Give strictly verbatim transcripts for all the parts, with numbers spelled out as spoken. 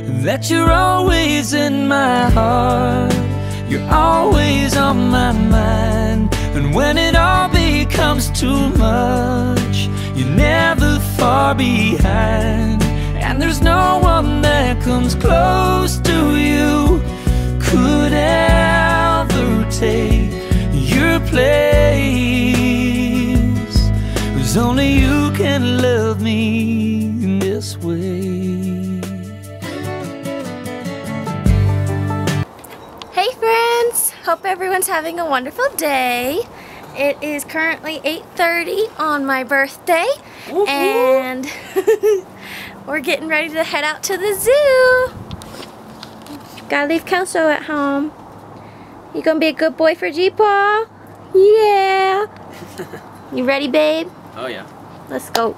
that you're always in my heart. You're always on my mind, and when it all becomes too much, you're never far behind. And there's no one that comes close to you, could ever take your place, 'cause only you can love me in this way. Hey friends, hope everyone's having a wonderful day. It is currently eight thirty on my birthday, woo-hoo. And we're getting ready to head out to the zoo. Gotta leave Kelso at home. You gonna be a good boy for G-Paw? Yeah. You ready, babe? Oh yeah. Let's go.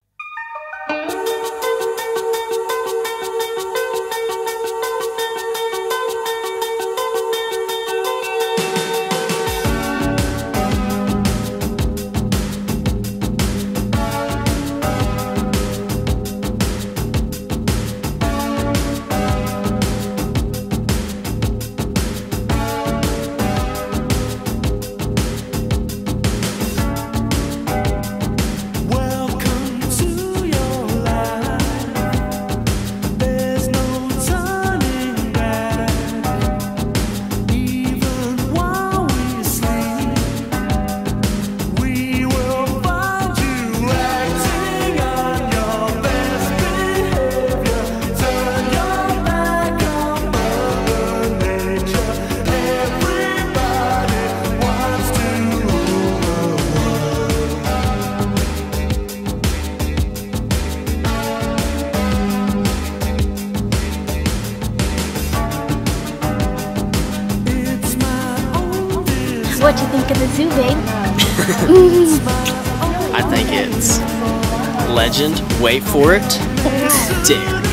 What you think of the zoo, babe? I think it's legend. Wait for it. Dairy.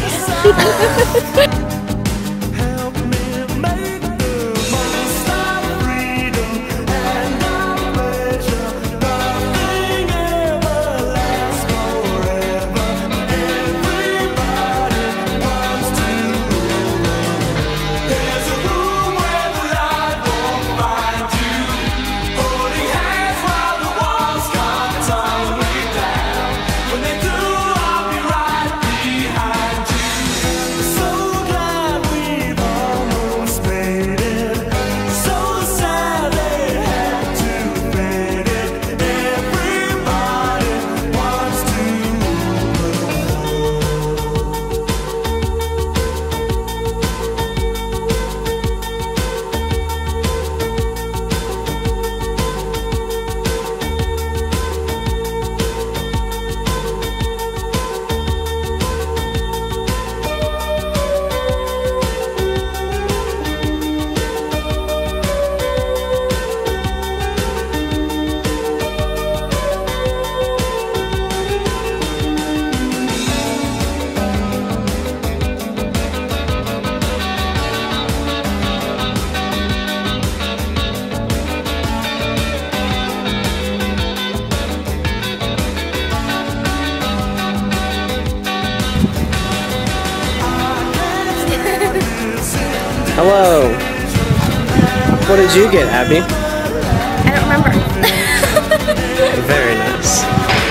Hello. What did you get, Abby? I don't remember. Very nice.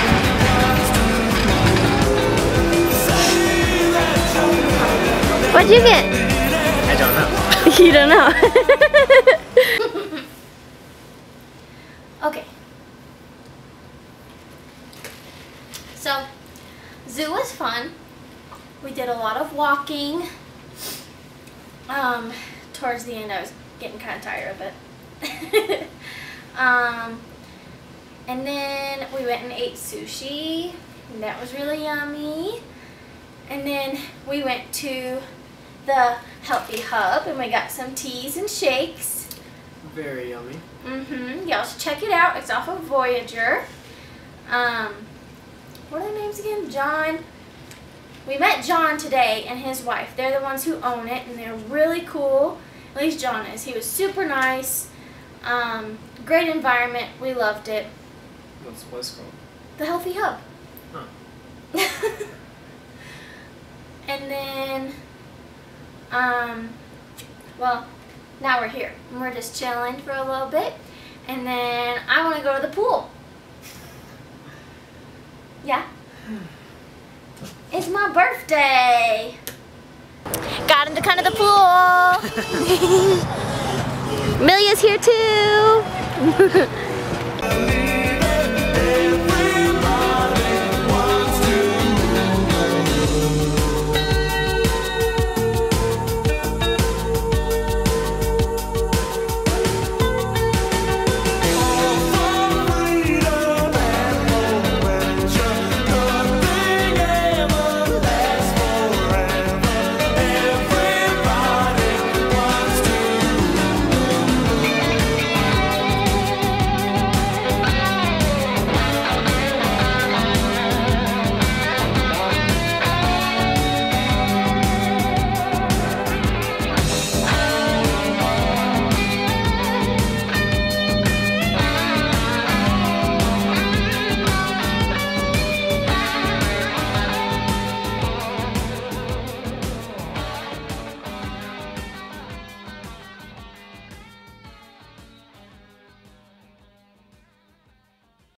What'd you get? I don't know. You don't know. Okay. So, zoo was fun. We did a lot of walking. Um, towards the end I was getting kind of tired of it. um, and then we went and ate sushi. And that was really yummy. And then we went to the Healthy Hub and we got some teas and shakes. Very yummy. Mm-hmm. Y'all should check it out. It's off of Voyager. Um, what are their names again? John. We met John today and his wife. They're the ones who own it, and they're really cool. At least John is. He was super nice. Um, great environment. We loved it. What's the place called? The Healthy Hub. Huh. And then Um, well, now we're here. We're just chilling for a little bit. And then I want to go to the pool. Yeah. It's my birthday. Got him to come to the pool. Amelia's here too.